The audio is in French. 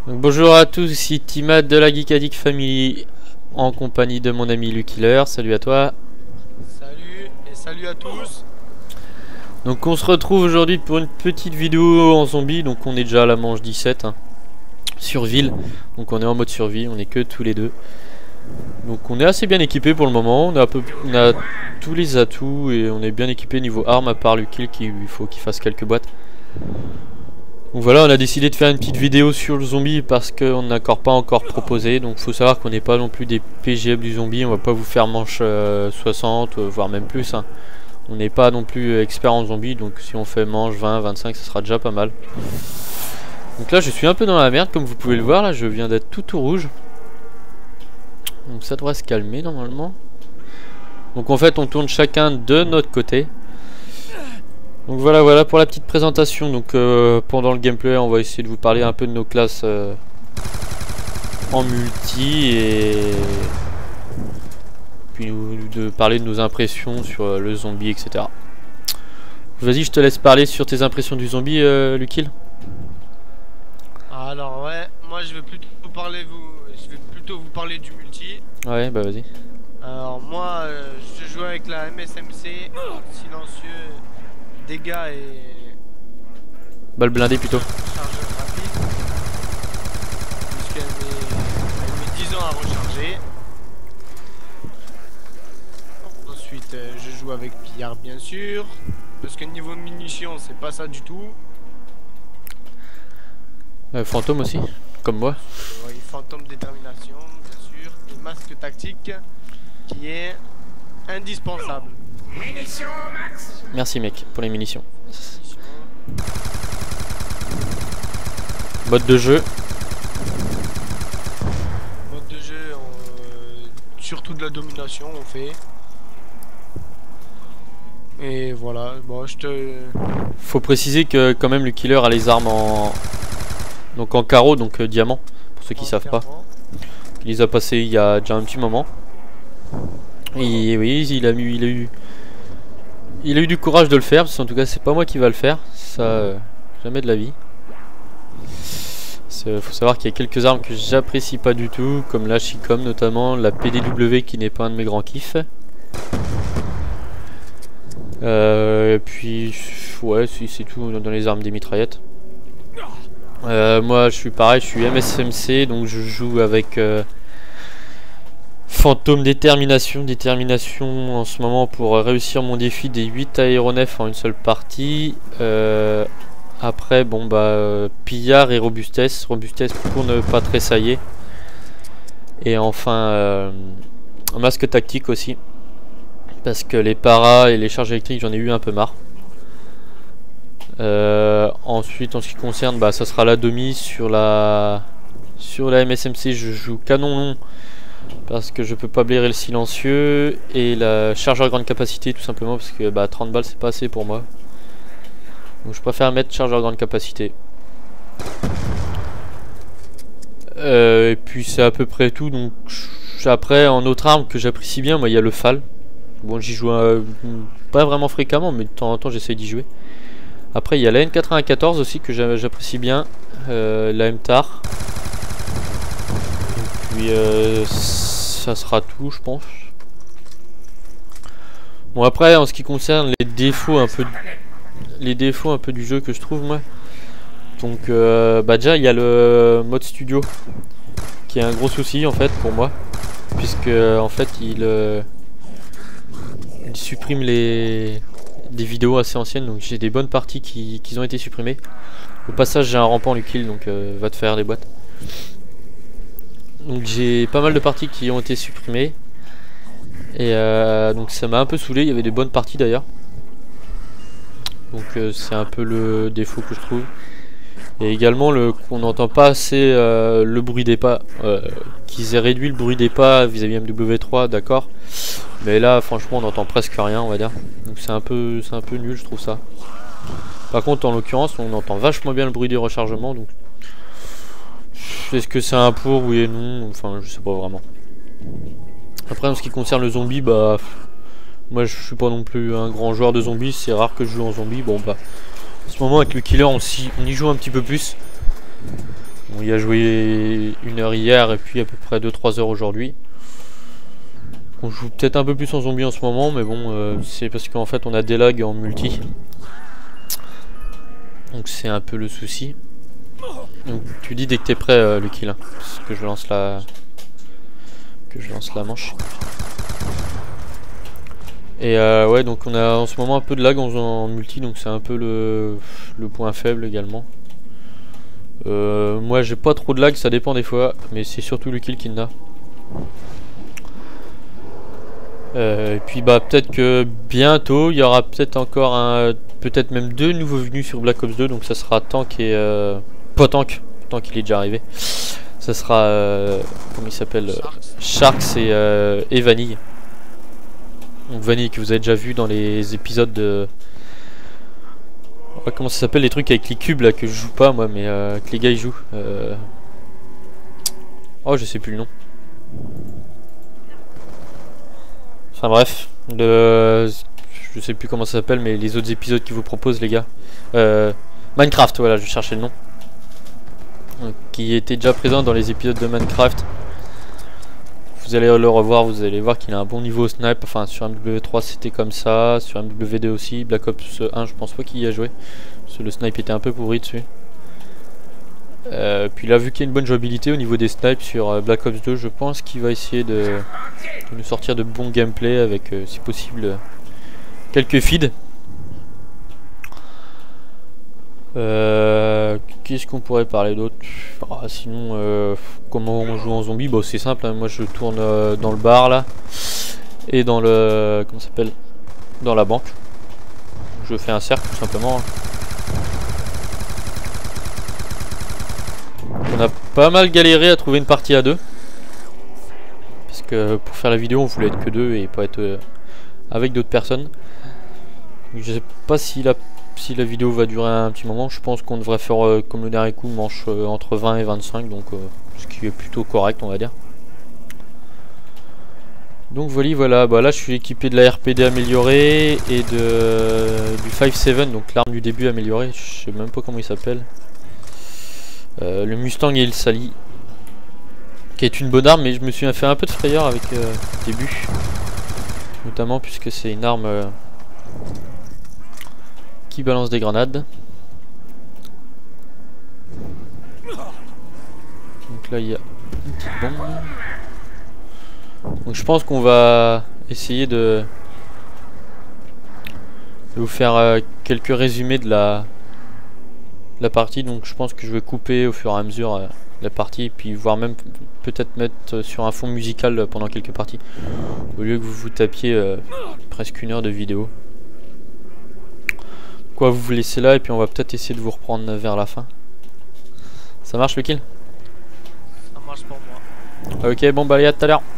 Donc, bonjour à tous, ici Timad de la Geek Addict Family en compagnie de mon ami Luckiller. Salut à toi. Salut et salut à tous. Donc on se retrouve aujourd'hui pour une petite vidéo en zombie. Donc on est déjà à la manche 17 hein, sur ville. Donc on est en mode survie, on est que tous les deux. Donc on est assez bien équipé pour le moment. On a tous les atouts et on est bien équipé niveau armes à part Luckiller qui il faut qu'il fasse quelques boîtes. Donc voilà, on a décidé de faire une petite vidéo sur le zombie parce qu'on n'a pas encore proposé. Donc faut savoir qu'on n'est pas non plus des PGM du zombie. On va pas vous faire manche 60 voire même plus hein. On n'est pas non plus expert en zombie. Donc si on fait manche 20, 25 ça sera déjà pas mal. Donc là je suis un peu dans la merde comme vous pouvez le voir. Là je viens d'être tout rouge. Donc ça devrait se calmer normalement. Donc en fait on tourne chacun de notre côté. Donc voilà pour la petite présentation. Donc pendant le gameplay on va essayer de vous parler un peu de nos classes en multi et puis de parler de nos impressions sur le zombie, etc. Vas-y, je te laisse parler sur tes impressions du zombie, Luckil. Alors ouais, moi je vais plutôt vous parler du multi. Ouais, bah vas-y. Alors moi je joue avec la MSMC, silencieux, dégâts et Balle blindée plutôt. chargeur rapide. Elle met 10 ans à recharger. Ensuite je joue avec pillard bien sûr. Parce que niveau munitions c'est pas ça du tout. Fantôme aussi, comme moi. Ouais, fantôme détermination bien sûr. Et masque tactique qui est indispensable. Merci mec pour les munitions. Mode de jeu. Mode de jeu, surtout de la domination on fait. Et voilà, bon je te... Faut préciser que quand même Luckiller a les armes en... Donc en carreau, donc diamant, pour ceux qui savent pas. Il les a passés il y a déjà un petit moment. Et oui, il a eu du courage de le faire, parce qu'en tout cas c'est pas moi qui va le faire. Ça, jamais de la vie. Faut savoir qu'il y a quelques armes que j'apprécie pas du tout, comme la Chicom notamment, la PDW qui n'est pas un de mes grands kiffs. Et puis ouais, c'est tout dans les armes des mitraillettes. Moi je suis pareil, je suis MSMC, donc je joue avec Fantôme détermination en ce moment pour réussir mon défi des 8 aéronefs en une seule partie. Après bon bah pillard et robustesse pour ne pas tressailler. Et enfin masque tactique aussi. Parce que les paras et les charges électriques j'en ai eu un peu marre. Ensuite en ce qui concerne bah ça sera la demi sur la MSMC je joue canon long parce que je peux pas blairer le silencieux et la chargeur grande capacité tout simplement parce que bah 30 balles c'est pas assez pour moi. Donc je préfère mettre chargeur grande capacité. Et puis c'est à peu près tout. Donc après en autre arme que j'apprécie bien moi il y a le FAL. Bon j'y joue pas vraiment fréquemment mais de temps en temps j'essaie d'y jouer. Après il y a la N94 aussi que j'apprécie bien, la MTAR. Et puis ça sera tout je pense. Bon après en ce qui concerne les défauts un peu du jeu que je trouve moi. Donc bah déjà il y a le mode studio qui est un gros souci en fait pour moi. Puisque en fait il supprime des vidéos assez anciennes, donc j'ai des bonnes parties qui ont été supprimées. Au passage j'ai un rampant Luckil, donc va te faire des boîtes. Donc j'ai pas mal de parties qui ont été supprimées. Et donc ça m'a un peu saoulé, il y avait des bonnes parties d'ailleurs. Donc c'est un peu le défaut que je trouve. Et également qu'on n'entend pas assez le bruit des pas. Qu'ils aient réduit le bruit des pas vis-à-vis MW3, d'accord. Mais là franchement on n'entend presque rien on va dire. Donc c'est un peu nul je trouve ça. Par contre en l'occurrence on entend vachement bien le bruit des rechargements. Donc est-ce que c'est un pour oui et non, enfin je sais pas vraiment. Après en ce qui concerne le zombie bah moi je suis pas non plus un grand joueur de zombies. C'est rare que je joue en zombie. Bon bah en ce moment avec le killer on y joue un petit peu plus. On y a joué 1 heure hier et puis à peu près 2-3 heures aujourd'hui. On joue peut-être un peu plus en zombie en ce moment, mais bon, c'est parce qu'en fait on a des lags en multi. Donc c'est un peu le souci. Donc tu dis dès que t'es prêt, Lucky, là. Parce que je lance la... manche. Et ouais, donc on a en ce moment un peu de lag en multi, donc c'est un peu le point faible également. Moi j'ai pas trop de lag, ça dépend des fois, mais c'est surtout Lucky qui en a. Et puis bah peut-être que bientôt il y aura peut-être encore peut-être même 2 nouveaux venus sur Black Ops 2, donc ça sera Tank et pas Tank, Tank il est déjà arrivé. Ça sera comment il s'appelle, Sharks et Vanille. Donc Vanille que vous avez déjà vu dans les épisodes de comment ça s'appelle, les trucs avec les cubes là que je joue pas moi, mais que les gars ils jouent. Oh je sais plus le nom. Enfin bref, je sais plus comment ça s'appelle, mais les autres épisodes qu'ils vous proposent les gars. Minecraft, voilà, je cherchais le nom. Qui était déjà présent dans les épisodes de Minecraft. Vous allez le revoir, vous allez voir qu'il a un bon niveau au snipe. Enfin sur MW3 c'était comme ça, sur MW2 aussi. Black Ops 1 je pense pas qu'il y a joué, parce que le snipe était un peu pourri dessus. Puis là vu qu'il y a une bonne jouabilité au niveau des snipes sur Black Ops 2, je pense qu'il va essayer de nous sortir de bons gameplay avec si possible quelques feeds. Qu'est-ce qu'on pourrait parler d'autre? Sinon comment on joue en zombie, bon c'est simple, hein. Moi je tourne dans le bar là et dans le comment ça s'appelle, dans la banque. Je fais un cercle tout simplement, hein. On a pas mal galéré à trouver une partie à 2 parce que pour faire la vidéo on voulait être que 2 et pas être avec d'autres personnes. Je sais pas si la vidéo va durer un petit moment. Je pense qu'on devrait faire comme le dernier coup, manche entre 20 et 25, donc ce qui est plutôt correct on va dire. Donc voilà, bah là je suis équipé de la RPD améliorée et du 5.7, donc l'arme du début améliorée, je sais même pas comment il s'appelle. Le Mustang et le Sally, qui est une bonne arme, mais je me suis fait un peu de frayeur avec le début, notamment puisque c'est une arme qui balance des grenades. Donc là il y a une petite bombe. Donc je pense qu'on va essayer de vous faire quelques résumés de la partie. Donc je pense que je vais couper au fur et à mesure la partie, et puis voire même peut-être mettre sur un fond musical pendant quelques parties, au lieu que vous vous tapiez presque 1 heure de vidéo. Quoi, vous laissez là et puis on va peut-être essayer de vous reprendre vers la fin. Ça marche le kill? Ça marche pour moi. Ok, bon bah allez, à tout à l'heure.